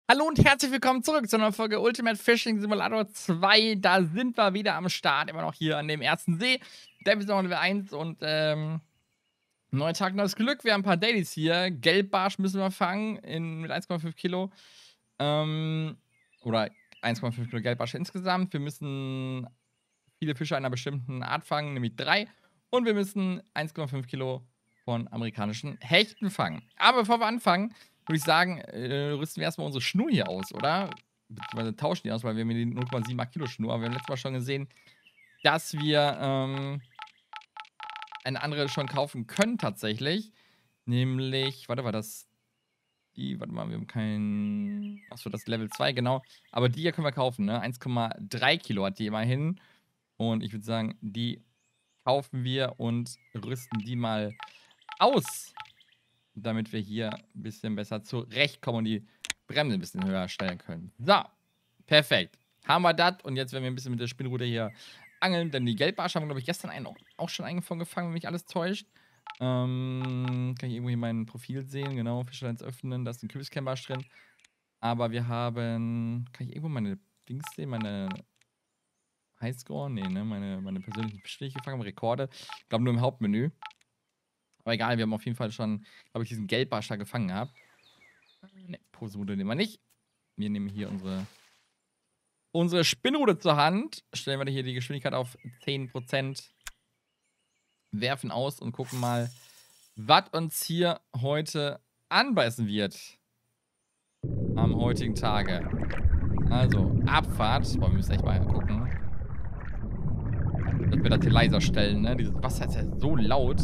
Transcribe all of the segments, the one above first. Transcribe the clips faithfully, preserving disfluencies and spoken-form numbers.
Hallo und herzlich willkommen zurück zu einer Folge Ultimate Fishing Simulator zwei. Da sind wir wieder am Start, immer noch hier an dem ersten See. Division Level eins und ähm, neuer Tag, neues Glück. Wir haben ein paar Dailies hier. Gelbbarsch müssen wir fangen in, mit eins Komma fünf Kilo. Ähm, oder eins Komma fünf Kilo Gelbbarsch insgesamt. Wir müssen viele Fische einer bestimmten Art fangen, nämlich drei. Und wir müssen eins Komma fünf Kilo von amerikanischen Hechten fangen. Aber bevor wir anfangen, würde ich sagen, äh, rüsten wir erstmal unsere Schnur hier aus, oder? Beziehungsweise tauschen die aus, weil wir haben hier die null Komma sieben Kilo Schnur. Aber wir haben letztes Mal schon gesehen, dass wir ähm, eine andere schon kaufen können, tatsächlich. Nämlich, warte, war das die, warte mal, wir haben kein, achso, das Level zwei, genau. Aber die hier können wir kaufen, ne? eins Komma drei Kilo hat die immerhin. Und ich würde sagen, die kaufen wir und rüsten die mal aus, damit wir hier ein bisschen besser zurechtkommen und die Bremse ein bisschen höher stellen können. So, perfekt. Haben wir das und jetzt werden wir ein bisschen mit der Spinnrute hier angeln, denn die Gelbbarsche haben wir, glaube ich, gestern einen auch, auch schon eingefangen, wenn mich alles täuscht. Ähm, kann ich irgendwo hier mein Profil sehen, genau, Fischerlines öffnen, da ist ein Kürbiskämbarsch drin. Aber wir haben, kann ich irgendwo meine Dings sehen, meine Highscore? Nee, ne, meine, meine persönlichen Fische, die ich gefangen habe, Rekorde. Ich glaube nur im Hauptmenü. Aber egal, wir haben auf jeden Fall schon, glaube ich, diesen Gelbbarsch da gefangen gehabt. Ne, Poserute nehmen wir nicht. Wir nehmen hier unsere, unsere Spinnrute zur Hand. Stellen wir hier die Geschwindigkeit auf zehn Prozent. Werfen aus und gucken mal, was uns hier heute anbeißen wird. Am heutigen Tage. Also, Abfahrt. Boah, wir müssen echt mal gucken. Dass wir das hier leiser stellen, ne? Dieses Wasser ist ja so laut.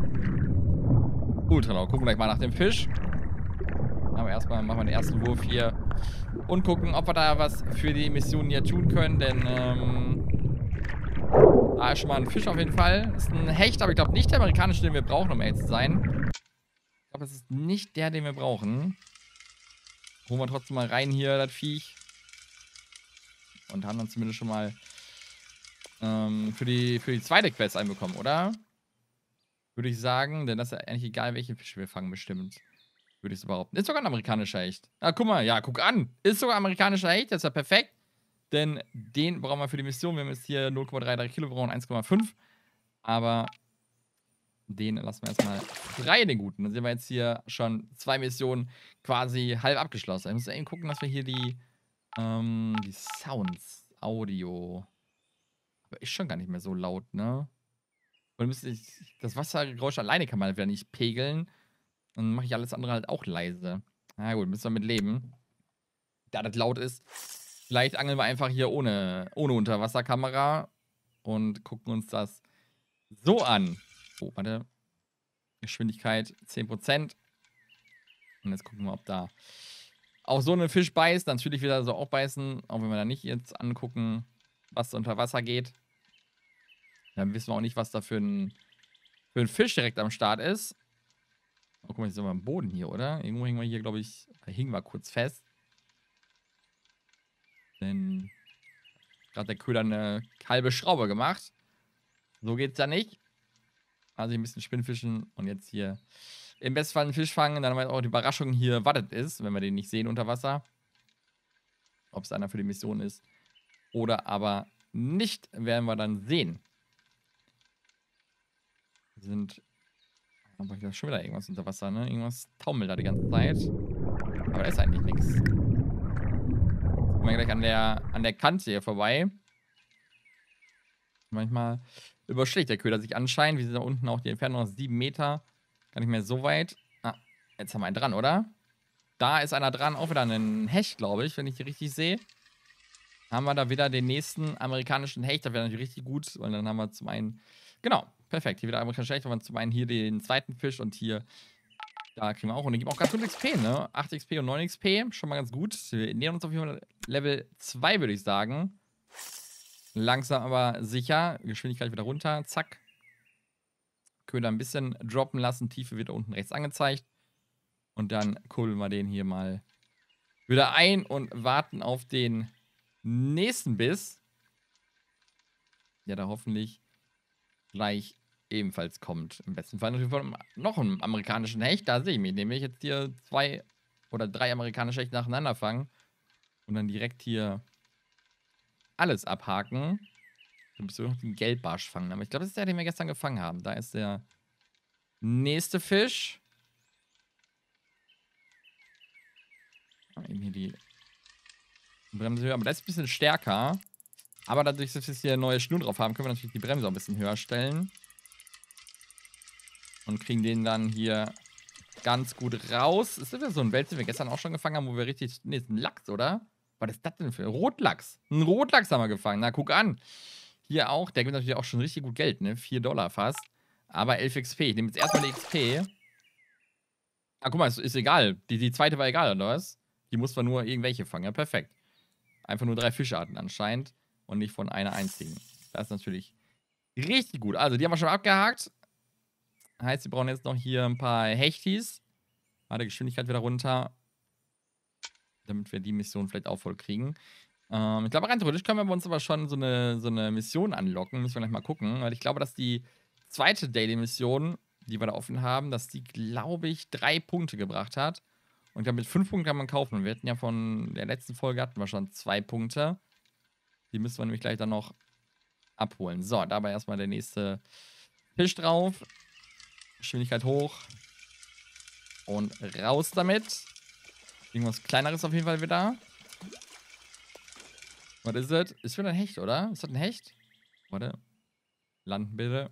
Ultra laut. Gucken gleich mal nach dem Fisch. Aber erstmal machen wir den ersten Wurf hier und gucken, ob wir da was für die Mission hier tun können, denn ähm, da ist schon mal ein Fisch auf jeden Fall. Ist ein Hecht, aber ich glaube nicht der amerikanische, den wir brauchen, um ehrlich zu sein. Ich glaube, das ist nicht der, den wir brauchen. Holen wir trotzdem mal rein hier, das Viech. Und haben dann zumindest schon mal ähm, für, die, für die zweite Quest einbekommen, oder? Würde ich sagen, denn das ist ja eigentlich egal, welche Fische wir fangen, bestimmt. Würde ich so behaupten. Ist sogar ein amerikanischer Hecht. Ah, guck mal, ja, guck an. Ist sogar ein amerikanischer Hecht, das ist ja perfekt. Denn den brauchen wir für die Mission. Wir haben jetzt hier null Komma dreiunddreißig Kilo, wir brauchen eins Komma fünf. Aber den lassen wir erstmal frei, den guten. Dann sind wir jetzt hier schon zwei Missionen quasi halb abgeschlossen. Ich muss eben gucken, dass wir hier die, ähm, die Sounds, Audio. Aber ist schon gar nicht mehr so laut, ne? Und müsste ich, das Wassergeräusch alleine kann man wieder nicht pegeln. Dann mache ich alles andere halt auch leise. Na gut, müssen wir mit leben. Da das laut ist. Vielleicht angeln wir einfach hier ohne, ohne Unterwasserkamera und gucken uns das so an. Oh, warte. Geschwindigkeit zehn Prozent. Und jetzt gucken wir, ob da auch so ein Fisch beißt. Natürlich wieder so auch beißen, auch wenn wir da nicht jetzt angucken, was unter Wasser geht. Dann wissen wir auch nicht, was da für ein, für ein Fisch direkt am Start ist. Oh, guck mal, jetzt sind wir am Boden hier, oder? Irgendwo hingen wir hier, glaube ich, da hingen wir kurz fest. Denn gerade der Köder eine halbe Schraube gemacht. So geht's ja nicht. Also hier ein bisschen Spinnfischen und jetzt hier im besten Fall einen Fisch fangen. Dann haben wir auch die Überraschung hier, was das ist, wenn wir den nicht sehen unter Wasser. Ob es einer für die Mission ist. Oder aber nicht, werden wir dann sehen. Wir sind. Aber hier ist schon wieder irgendwas unter Wasser, ne? Irgendwas taumelt da die ganze Zeit. Aber da ist eigentlich nichts. Kommen wir gleich an der, an der Kante hier vorbei. Manchmal überschlägt der Köder sich anscheinend. Wir sind da unten auch die Entfernung noch sieben Meter. Gar nicht mehr so weit. Ah, jetzt haben wir einen dran, oder? Da ist einer dran. Auch wieder ein Hecht, glaube ich, wenn ich die richtig sehe. Haben wir da wieder den nächsten amerikanischen Hecht. Das wäre natürlich richtig gut. Und dann haben wir zum einen, genau, perfekt. Hier wieder amerikanischer Hecht. Wir haben zum einen hier den zweiten Fisch und hier, da kriegen wir auch. Und den gibt auch ganz gut X P, ne? acht X P und neun X P. Schon mal ganz gut. Wir nähern uns auf jeden Fall Level zwei, würde ich sagen. Langsam aber sicher. Geschwindigkeit wieder runter. Zack. Köder ein bisschen droppen lassen. Tiefe wird da unten rechts angezeigt. Und dann kurbeln wir den hier mal wieder ein und warten auf den nächsten Biss. Der da hoffentlich gleich ebenfalls kommt. Im besten Fall natürlich von noch einem amerikanischen Hecht. Da sehe ich mich nämlich jetzt hier zwei oder drei amerikanische Hechte nacheinander fangen und dann direkt hier alles abhaken. Dann müssen wir noch den Gelbbarsch fangen. Aber ich glaube, das ist der, den wir gestern gefangen haben. Da ist der nächste Fisch. Eben hier die Bremse höher. Aber das ist ein bisschen stärker. Aber dadurch, dass wir hier neue Schnur drauf haben, können wir natürlich die Bremse auch ein bisschen höher stellen. Und kriegen den dann hier ganz gut raus. Ist das ja so ein Wels, den wir gestern auch schon gefangen haben, wo wir richtig... Ne, ist ein Lachs, oder? Was ist das denn für ein Rotlachs? Ein Rotlachs haben wir gefangen. Na, guck an. Hier auch. Der gibt natürlich auch schon richtig gut Geld, ne? vier Dollar fast. Aber elf X P. Ich nehme jetzt erstmal die X P. Ah, guck mal, ist, ist egal. Die, die zweite war egal, oder was? Die muss man nur irgendwelche fangen. Ja, perfekt. Einfach nur drei Fischarten anscheinend. Und nicht von einer einzigen. Das ist natürlich richtig gut. Also, die haben wir schon abgehakt. Heißt, wir brauchen jetzt noch hier ein paar Hechtis. Mal die Geschwindigkeit wieder runter. Damit wir die Mission vielleicht auch voll kriegen. Ähm, ich glaube, rein theoretisch können wir uns aber schon so eine, so eine Mission anlocken. Müssen wir gleich mal gucken. Weil ich glaube, dass die zweite Daily-Mission, die wir da offen haben, dass die, glaube ich, drei Punkte gebracht hat. Und ich glaube, mit fünf Punkten kann man kaufen. Und wir hatten ja von der letzten Folge hatten wir schon zwei Punkte. Die müssen wir nämlich gleich dann noch abholen. So, dabei erstmal der nächste Fisch drauf. Geschwindigkeit hoch. Und raus damit. Irgendwas Kleineres auf jeden Fall wieder. Was ist das? Ist wieder ein Hecht, oder? Ist das ein Hecht? Warte. Landen bitte.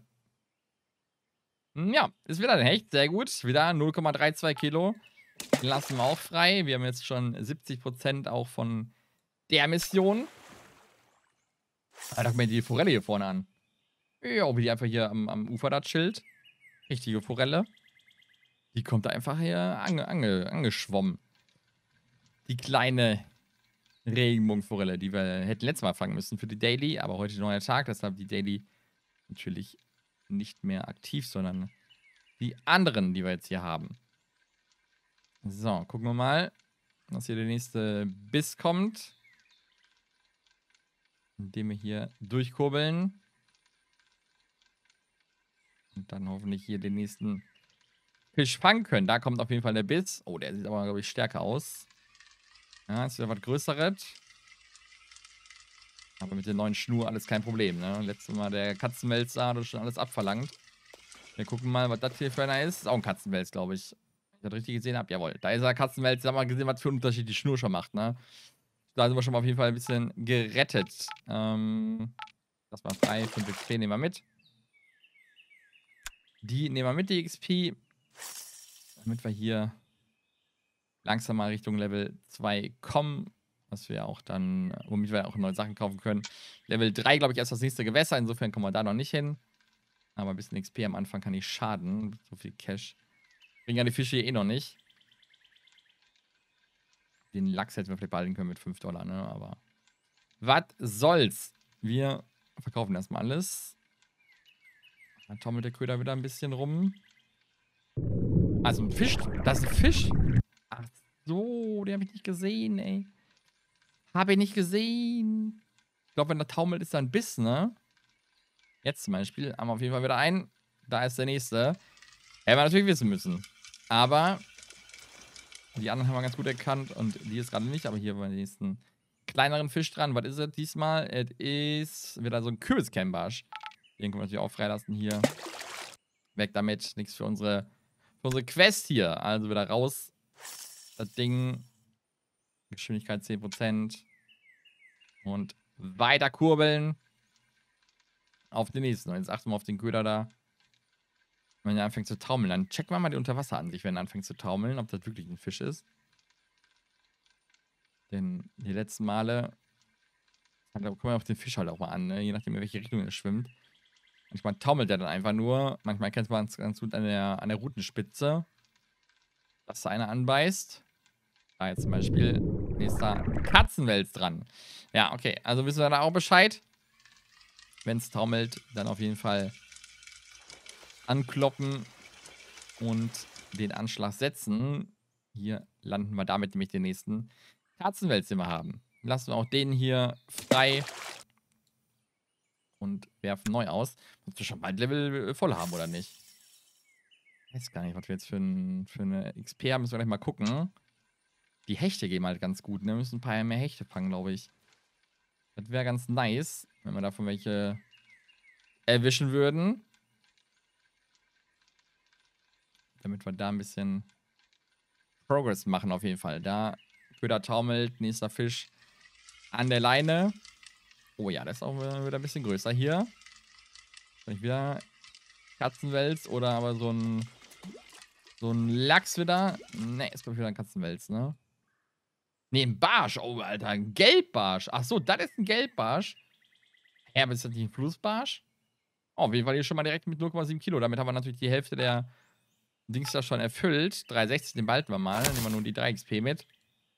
Ja, ist wieder ein Hecht. Sehr gut. Wieder null Komma zweiunddreißig Kilo. Den lassen wir auch frei. Wir haben jetzt schon siebzig Prozent auch von der Mission. Ah, da guck mir die Forelle hier vorne an. Ja, wie die einfach hier am, am Ufer da chillt. Richtige Forelle. Die kommt da einfach hier ange, ange, angeschwommen. Die kleine Regenbogenforelle, die wir hätten letztes Mal fangen müssen für die Daily. Aber heute ist ein neuer Tag, deshalb die Daily natürlich nicht mehr aktiv, sondern die anderen, die wir jetzt hier haben. So, gucken wir mal, dass hier der nächste Biss kommt. Indem wir hier durchkurbeln. Und dann hoffentlich hier den nächsten Fisch fangen können. Da kommt auf jeden Fall der Biss. Oh, der sieht aber, glaube ich, stärker aus. Ja, ist wieder was Größeres. Aber mit der neuen Schnur alles kein Problem, ne? Letztes Mal der Katzenwälzer hat schon alles abverlangt. Wir gucken mal, was das hier für einer ist. Ist auch ein Katzenwälz, glaube ich. Ich das richtig gesehen habe. Jawohl. Da ist er Katzenwälz. Da haben wir gesehen, was für einen Unterschied die Schnur schon macht, ne? Da sind wir schon mal auf jeden Fall ein bisschen gerettet. Ähm, das war frei. fünf X P nehmen wir mit. Die nehmen wir mit, die X P. Damit wir hier langsam mal Richtung Level zwei kommen. Was wir auch dann, womit wir auch neue Sachen kaufen können. Level drei, glaube ich, erst das nächste Gewässer. Insofern kommen wir da noch nicht hin. Aber ein bisschen X P am Anfang kann nicht schaden. So viel Cash. Bringen ja die Fische hier eh noch nicht. Den Lachs hätten wir vielleicht behalten können mit fünf Dollar, ne? Aber was soll's? Wir verkaufen erstmal alles. Dann taumelt der Köder wieder ein bisschen rum. Also ein Fisch. Das ist ein Fisch. Ach so, den habe ich nicht gesehen, ey. Habe ich nicht gesehen. Ich glaube, wenn der taumelt, ist da ein Biss, ne? Jetzt zum Beispiel haben wir auf jeden Fall wieder einen. Da ist der nächste. Hätten wir natürlich wissen müssen. Aber die anderen haben wir ganz gut erkannt und die ist gerade nicht. Aber hier war der nächsten kleineren Fisch dran. Was ist es diesmal? Es ist wieder so ein Kürbiskämbarsch. Den können wir natürlich auch freilassen hier. Weg damit. Nichts für unsere, für unsere Quest hier. Also wieder raus. Das Ding. Geschwindigkeit zehn Prozent. Und weiter kurbeln. Auf den nächsten. Und jetzt achten wir auf den Köder da. Wenn er anfängt zu taumeln, dann checken wir mal die Unterwasseransicht, wenn er anfängt zu taumeln, ob das wirklich ein Fisch ist. Denn die letzten Male, da kommen wir auf den Fisch halt auch mal an, ne? Je nachdem, in welche Richtung er schwimmt. Manchmal taumelt er dann einfach nur. Manchmal kennt man es ganz gut an der, an der Rutenspitze, dass da einer anbeißt. Da jetzt zum Beispiel nächster Katzenwels dran. Ja, okay. Also wissen wir da auch Bescheid. Wenn es taumelt, dann auf jeden Fall ankloppen und den Anschlag setzen. Hier landen wir damit nämlich den nächsten Katzenwels, den wir haben. Lassen wir auch den hier frei und werfen neu aus. Muss wir schon bald Level voll haben, oder nicht? Ich weiß gar nicht, was wir jetzt für, ein, für eine X P haben. Müssen wir gleich mal gucken. Die Hechte gehen halt ganz gut, ne? Wir müssen ein paar mehr Hechte fangen, glaube ich. Das wäre ganz nice, wenn wir davon welche erwischen würden. Damit wir da ein bisschen Progress machen auf jeden Fall. Da Köder taumelt, nächster Fisch an der Leine. Oh ja, das ist auch wieder ein bisschen größer hier. Vielleicht wieder Katzenwels oder aber so ein so ein Lachs wieder. Ne, ist glaube ich wieder ein Katzenwels, ne? Ne, ein Barsch. Oh, Alter, ein Gelbbarsch. Ach so, das ist ein Gelbbarsch. Ja, aber ist das nicht ein Flussbarsch? Oh, auf jeden Fall hier schon mal direkt mit null Komma sieben Kilo. Damit haben wir natürlich die Hälfte der Dings da schon erfüllt. dreihundertsechzig, den behalten wir mal. Dann nehmen wir nur die drei X P mit.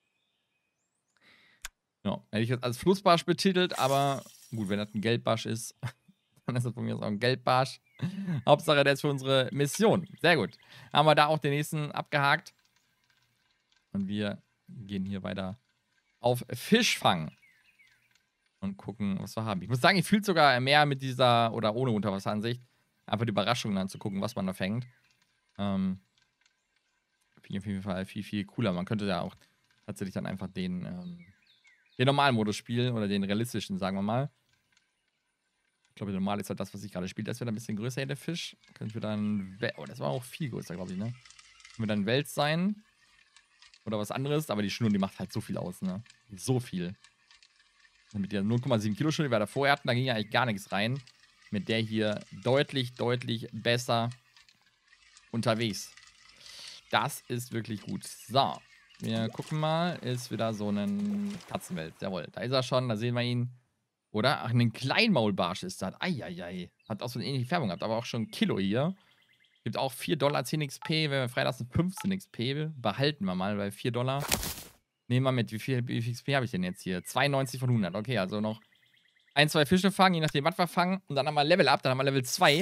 Ja, hätte ich jetzt als Flussbarsch betitelt, aber gut, wenn das ein Gelbbarsch ist, dann ist das von mir aus auch ein Gelbbarsch. Hauptsache, der ist für unsere Mission. Sehr gut. Haben wir da auch den nächsten abgehakt. Und wir gehen hier weiter auf Fischfang. Und gucken, was wir haben. Ich muss sagen, ich fühle sogar mehr mit dieser, oder ohne Unterwasseransicht, einfach die Überraschungen anzugucken, was man da fängt. Ähm, Finde ich auf jeden Fall viel, viel cooler. Man könnte ja auch tatsächlich dann einfach den, ähm, den normalen Modus spielen oder den realistischen, sagen wir mal. Ich glaube, der normal ist halt das, was ich gerade spiele. Das ist wieder ein bisschen größer hier, der Fisch. Können wir dann, oh, das war auch viel größer, glaube ich, ne? Können wir dann Wels sein oder was anderes, aber die Schnur, die macht halt so viel aus, ne? So viel. Mit der null Komma sieben Kilo Schnur, die wir davor hatten, da ging ja eigentlich gar nichts rein. Mit der hier deutlich, deutlich besser unterwegs. Das ist wirklich gut. So, wir gucken mal. Ist wieder so ein Katzenwels. Jawohl, da ist er schon, da sehen wir ihn. Oder? Ach, ein Kleinmaulbarsch ist das. Eieiei. Hat auch so eine ähnliche Färbung gehabt, aber auch schon ein Kilo hier. Gibt auch vier Dollar, zehn X P. Wenn wir freilassen, fünfzehn X P. Behalten wir mal bei vier Dollar. Nehmen wir mit. Wie viel, wie viel X P habe ich denn jetzt hier? zweiundneunzig von hundert. Okay, also noch ein, zwei Fische fangen, je nachdem, was wir fangen. Und dann haben wir Level Up. Dann haben wir Level zwei.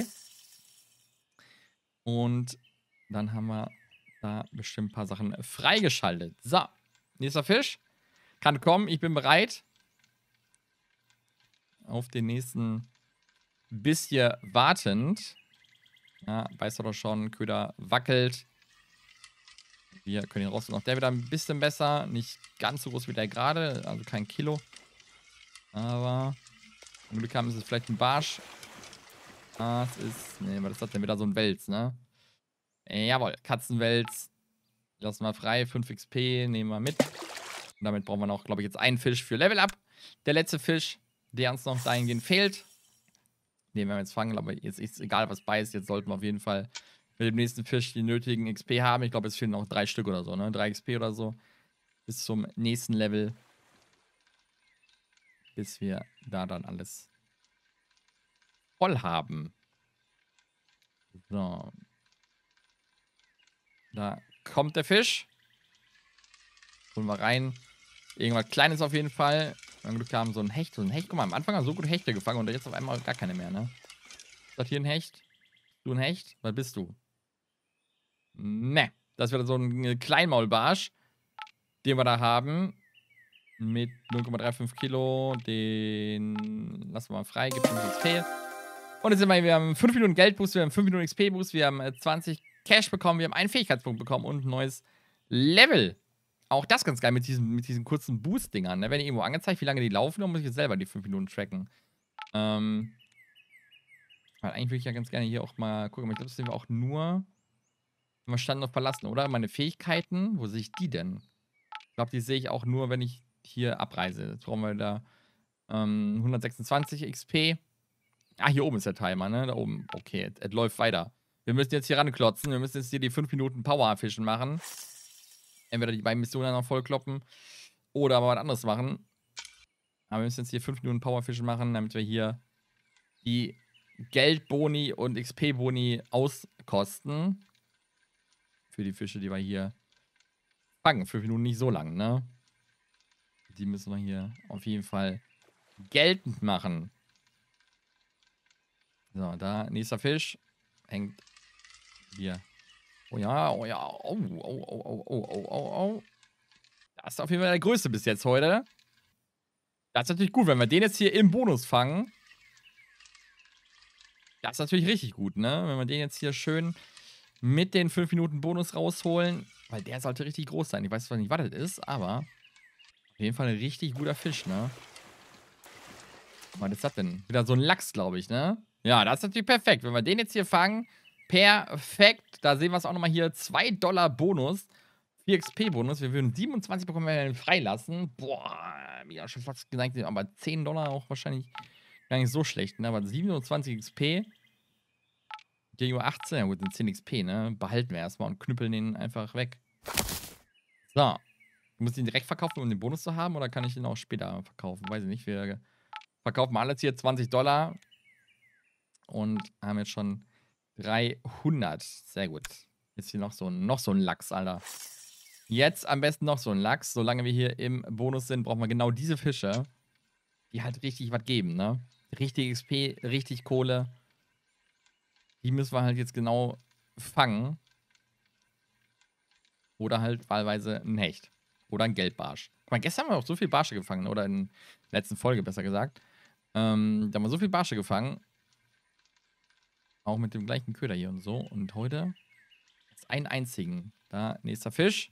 Und dann haben wir da bestimmt ein paar Sachen freigeschaltet. So, nächster Fisch. Kann kommen, ich bin bereit. Auf den nächsten Biss hier wartend. Ja, weiß doch schon, Köder wackelt. Wir können ihn rausnehmen. Auch der wieder ein bisschen besser. Nicht ganz so groß wie der gerade. Also kein Kilo. Aber im Glück haben, ist es vielleicht ein Barsch. Ah, es ist. Nee, was ist das denn wieder so ein Wels, ne? Äh, jawohl, Katzenwels. Lassen wir frei. fünf X P nehmen wir mit. Und damit brauchen wir noch, glaube ich, jetzt einen Fisch für Level Up. Der letzte Fisch, der uns noch dahingehend fehlt. Den werden wir jetzt fangen. Aber jetzt ist egal, was bei ist. Jetzt sollten wir auf jeden Fall mit dem nächsten Fisch die nötigen X P haben. Ich glaube, es fehlen noch drei Stück oder so, ne? Drei X P oder so. Bis zum nächsten Level. Bis wir da dann alles voll haben. So. Da kommt der Fisch. Holen wir rein. Irgendwas Kleines auf jeden Fall. Wenn wir Glück haben, so ein Hecht. So ein Hecht. Guck mal, am Anfang haben wir so gut Hechte gefangen und jetzt auf einmal gar keine mehr, ne? Ist das hier ein Hecht? Du ein Hecht? Was bist du? Ne. Das wird so ein Kleinmaulbarsch, den wir da haben. Mit null Komma fünfunddreißig Kilo. Den lassen wir mal frei. Gibt uns X P. Und jetzt sind wir, wir haben fünf Minuten Geldboost, wir haben fünf Minuten X P-Boost, wir haben zwanzig Cash bekommen, wir haben einen Fähigkeitspunkt bekommen und ein neues Level. Auch das ganz geil mit diesen, mit diesen kurzen Boost-Dingern. Da werden irgendwo angezeigt, wie lange die laufen, dann muss ich jetzt selber die fünf Minuten tracken. Ähm. Weil eigentlich würde ich ja ganz gerne hier auch mal gucken, aber ich glaube, das sehen wir auch nur, wenn wir Standort verlassen, oder? Meine Fähigkeiten, wo sehe ich die denn? Ich glaube, die sehe ich auch nur, wenn ich hier abreise. Jetzt brauchen wir da ähm, hundertsechsundzwanzig X P. Ah, hier oben ist der Timer, ne? Da oben. Okay, es läuft weiter. Wir müssen jetzt hier ranklotzen. Wir müssen jetzt hier die fünf Minuten Power-Fischen machen. Entweder die beiden Missionen noch vollkloppen oder aber was anderes machen. Aber wir müssen jetzt hier fünf Minuten Power-Fischen machen, damit wir hier die Geldboni und X P-Boni auskosten. Für die Fische, die wir hier fangen. fünf Minuten nicht so lang, ne? Die müssen wir hier auf jeden Fall geltend machen. So, da, nächster Fisch. Hängt hier. Oh ja, oh ja. Oh, oh, oh, oh, oh, oh, oh, oh. Das ist auf jeden Fall der größte bis jetzt heute. Das ist natürlich gut, wenn wir den jetzt hier im Bonus fangen. Das ist natürlich richtig gut, ne? Wenn wir den jetzt hier schön mit den fünf Minuten Bonus rausholen. Weil der sollte richtig groß sein. Ich weiß zwar nicht, was das ist, aber auf jeden Fall ein richtig guter Fisch, ne? Was ist das denn? Wieder so ein Lachs, glaube ich, ne? Ja, das ist natürlich perfekt. Wenn wir den jetzt hier fangen, perfekt. Da sehen wir es auch nochmal hier. zwei Dollar Bonus. vier X P-Bonus. Wir würden siebenundzwanzig bekommen, wenn wir den freilassen. Boah, ja, schon fast gesagt, aber zehn Dollar auch wahrscheinlich gar nicht so schlecht, ne? Aber siebenundzwanzig X P gegenüber achtzehn, ja gut, sind zehn X P, ne? Behalten wir erstmal und knüppeln den einfach weg. So. Muss ich ihn direkt verkaufen, um den Bonus zu haben, oder kann ich den auch später verkaufen? Weiß ich nicht. Wir verkaufen mal alles hier zwanzig Dollar und haben jetzt schon dreihundert. Sehr gut. Ist hier noch so, noch so ein Lachs, Alter. Jetzt am besten noch so ein Lachs. Solange wir hier im Bonus sind, brauchen wir genau diese Fische, die halt richtig was geben, ne? Richtig X P, richtig Kohle. Die müssen wir halt jetzt genau fangen. Oder halt wahlweise ein Hecht. Oder ein Geldbarsch. Guck mal, gestern haben wir auch so viel Barsche gefangen. Oder in der letzten Folge, besser gesagt. Ähm, da haben wir so viel Barsche gefangen. Auch mit dem gleichen Köder hier und so. Und heute ist einen einzigen. Da, nächster Fisch.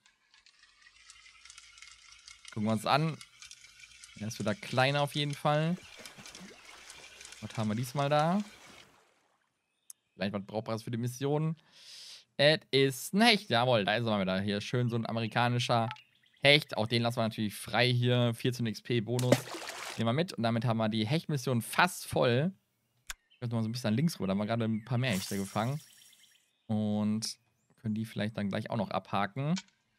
Gucken wir uns an. Er ist wieder kleiner auf jeden Fall. Was haben wir diesmal da? Vielleicht was Brauchbares für die Mission. Es ist ein Hecht. Jawohl, da ist er mal wieder. Hier schön so ein amerikanischer Hecht. Auch den lassen wir natürlich frei hier. vierzehn X P Bonus. Nehmen wir mit. Und damit haben wir die Hechtmission fast voll. Ich muss mal so ein bisschen links rüber. Da haben wir gerade ein paar mehr Hechte gefangen. Und können die vielleicht dann gleich auch noch abhaken.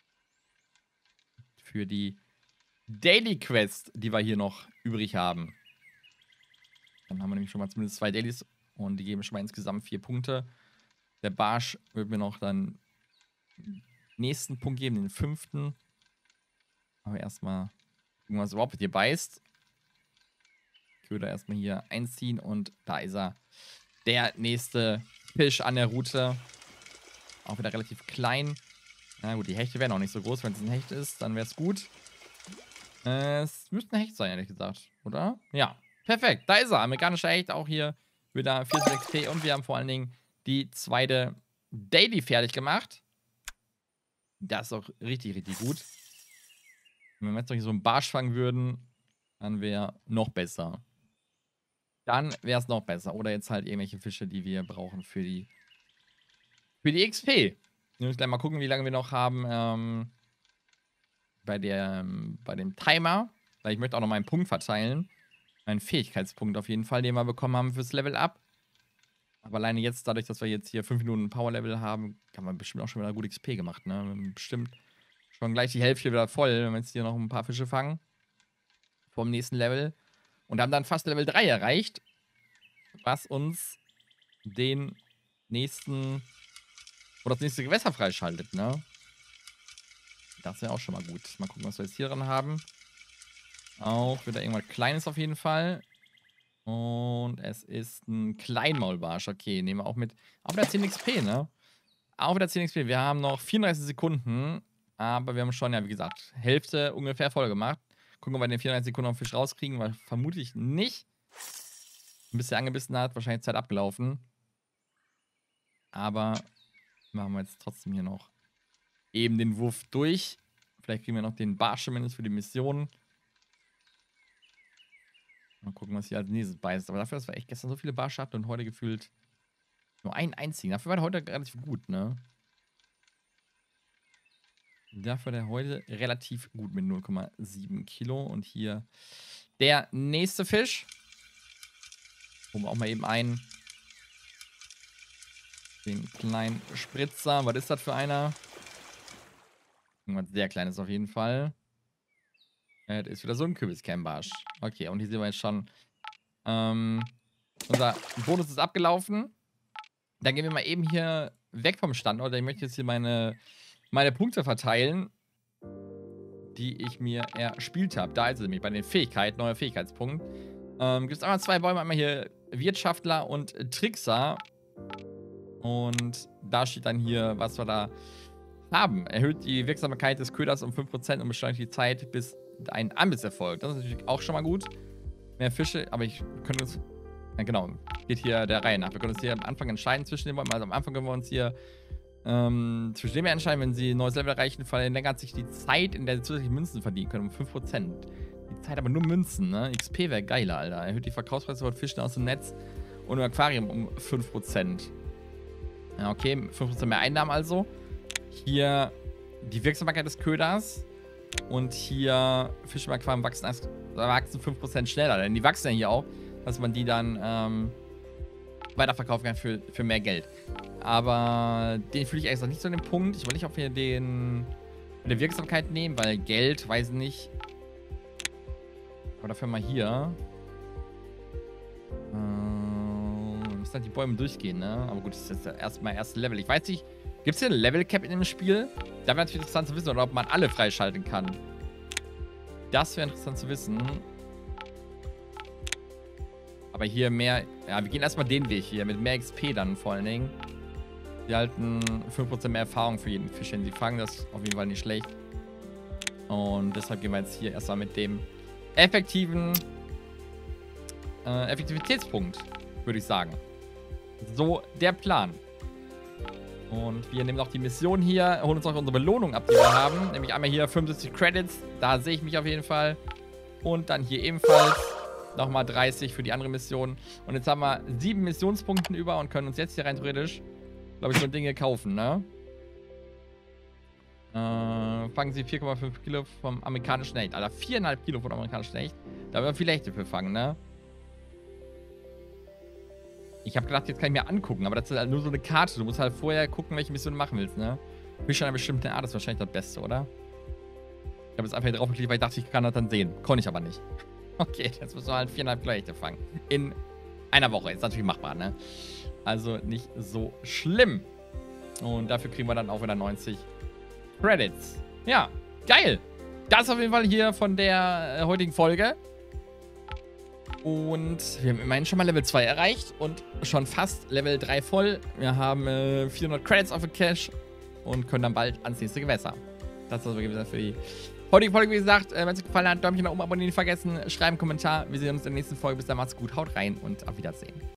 Für die Daily Quest, die wir hier noch übrig haben. Dann haben wir nämlich schon mal zumindest zwei Dailies. Und die geben schon mal insgesamt vier Punkte. Der Barsch wird mir noch dann den nächsten Punkt geben, den fünften. Aber erstmal gucken, was überhaupt mit dir beißt. Köder erstmal hier einziehen und da ist er. Der nächste Fisch an der Route. Auch wieder relativ klein. Na gut, die Hechte wären auch nicht so groß. Wenn es ein Hecht ist, dann wäre es gut. Äh, es müsste ein Hecht sein, ehrlich gesagt. Oder? Ja. Perfekt. Da ist er. Amerikanischer Hecht. Auch hier wieder vierzig X P. Und wir haben vor allen Dingen die zweite Daily fertig gemacht. Das ist auch richtig, richtig gut. Wenn wir jetzt noch so einen Barsch fangen würden, dann wäre noch besser. Dann wäre es noch besser. Oder jetzt halt irgendwelche Fische, die wir brauchen für die für die X P. Wir müssen gleich mal gucken, wie lange wir noch haben ähm, bei, der, ähm, bei dem Timer. Weil ich möchte auch noch meinen Punkt verteilen. Meinen Fähigkeitspunkt auf jeden Fall, den wir bekommen haben fürs Level Up. Aber alleine jetzt, dadurch, dass wir jetzt hier fünf Minuten Power-Level haben, haben wir bestimmt auch schon wieder gut X P gemacht, ne? Wir haben bestimmt schon gleich die Hälfte wieder voll, wenn wir jetzt hier noch ein paar Fische fangen. Vom nächsten Level. Und haben dann fast Level drei erreicht. Was uns den nächsten, oder das nächste Gewässer freischaltet, ne? Das wäre auch schon mal gut. Mal gucken, was wir jetzt hier dran haben. Auch wieder irgendwas Kleines auf jeden Fall. Und es ist ein Kleinmaulbarsch. Okay, nehmen wir auch mit. Auch wieder zehn X P, ne? Auch wieder zehn X P. Wir haben noch vierunddreißig Sekunden. Aber wir haben schon, ja, wie gesagt, Hälfte ungefähr voll gemacht. Gucken, ob wir in den vierunddreißig Sekunden noch einen Fisch rauskriegen, weil vermutlich nicht. Ein bisschen angebissen hat, wahrscheinlich Zeit abgelaufen. Aber machen wir jetzt trotzdem hier noch eben den Wurf durch. Vielleicht kriegen wir noch den Barsch zumindest für die Mission. Mal gucken, was hier als nächstes beißt. Aber dafür, dass wir echt gestern so viele Barsche hatten und heute gefühlt nur einen einzigen. Dafür war der heute relativ gut, ne? Dafür der heute relativ gut mit null Komma sieben Kilo. Und hier der nächste Fisch. Holen wir auch mal eben ein. Den kleinen Spritzer. Was ist das für einer? Irgendwas sehr kleines auf jeden Fall. Das ist wieder so ein Kürbiskernbarsch. Okay, und hier sehen wir jetzt schon, ähm, unser Bonus ist abgelaufen. Dann gehen wir mal eben hier weg vom Standort. Ich möchte jetzt hier meine, meine Punkte verteilen, die ich mir erspielt habe. Da ist es nämlich bei den Fähigkeiten, neuer Fähigkeitspunkt. Ähm, gibt es einmal zwei Bäume, einmal hier Wirtschaftler und Trickser. Und da steht dann hier, was wir da haben. Erhöht die Wirksamkeit des Köders um fünf Prozent und beschleunigt die Zeit, bis ein Anbiss erfolgt. Das ist natürlich auch schon mal gut. Mehr Fische, aber ich könnte uns, ja genau, geht hier der Reihe nach. Wir können uns hier am Anfang entscheiden zwischen den Bäumen. Also am Anfang können wir uns hier Ähm, zwischen dem entscheiden, wenn sie ein neues Level erreichen, verlängert sich die Zeit, in der sie zusätzlich Münzen verdienen können, um fünf Prozent. Die Zeit aber nur Münzen, ne? X P wäre geiler, Alter. Erhöht die Verkaufspreise von Fischen aus dem Netz und im Aquarium um fünf Prozent. Ja, okay, fünf Prozent mehr Einnahmen also. Hier die Wirksamkeit des Köders. Und hier Fische im Aquarium wachsen, wachsen fünf Prozent schneller. Denn die wachsen ja hier auch, dass man die dann ähm, weiterverkaufen kann für, für mehr Geld. Aber den fühle ich extra nicht so an dem Punkt. Ich will nicht, ob wir den mit der Wirksamkeit nehmen, weil Geld, weiß nicht. Aber dafür mal hier. Ähm, müssen halt die Bäume durchgehen, ne? Aber gut, das ist jetzt erstmal erste Level. Ich weiß nicht, gibt es hier ein Level Cap in dem Spiel? Da wäre natürlich interessant zu wissen, oder ob man alle freischalten kann. Das wäre interessant zu wissen. Aber hier mehr. Ja, wir gehen erstmal den Weg hier mit mehr X P dann vor allen Dingen. Die halten fünf Prozent mehr Erfahrung für jeden Fisch, den sie fangen. Das ist auf jeden Fall nicht schlecht. Und deshalb gehen wir jetzt hier erstmal mit dem effektiven äh, Effektivitätspunkt, würde ich sagen. So der Plan. Und wir nehmen auch die Mission hier, holen uns auch unsere Belohnung ab, die wir haben. Nämlich einmal hier fünfundsiebzig Credits. Da sehe ich mich auf jeden Fall. Und dann hier ebenfalls nochmal dreißig für die andere Mission. Und jetzt haben wir sieben Missionspunkten über und können uns jetzt hier rein theoretisch, glaube ich, so Dinge kaufen, ne? Äh, fangen Sie vier Komma fünf Kilo vom amerikanischen Hecht. Alter, vier Komma fünf Kilo vom amerikanischen Hecht. Da werden wir viele Hechte für fangen, ne? Ich habe gedacht, jetzt kann ich mir angucken, aber das ist halt nur so eine Karte. Du musst halt vorher gucken, welche Mission du machen willst, ne? Fisch einer bestimmten Art ist wahrscheinlich das Beste, oder? Ich habe jetzt einfach hier drauf geklickt, weil ich dachte, ich kann das dann sehen. Konnte ich aber nicht. Okay, jetzt müssen wir halt vier Komma fünf Kilo Hechte fangen. In einer Woche. Ist natürlich machbar, ne? Also nicht so schlimm. Und dafür kriegen wir dann auch wieder neunzig Credits. Ja, geil. Das auf jeden Fall hier von der äh, heutigen Folge. Und wir haben immerhin schon mal Level zwei erreicht und schon fast Level drei voll. Wir haben äh, vierhundert Credits auf dem Cash und können dann bald ans nächste Gewässer. Das ist also für die heutige Folge, wie gesagt. Äh, wenn es euch gefallen hat, Däumchen nach oben abonnieren nicht vergessen. Schreiben, Kommentar. Wir sehen uns in der nächsten Folge. Bis dann, macht's gut. Haut rein und auf Wiedersehen.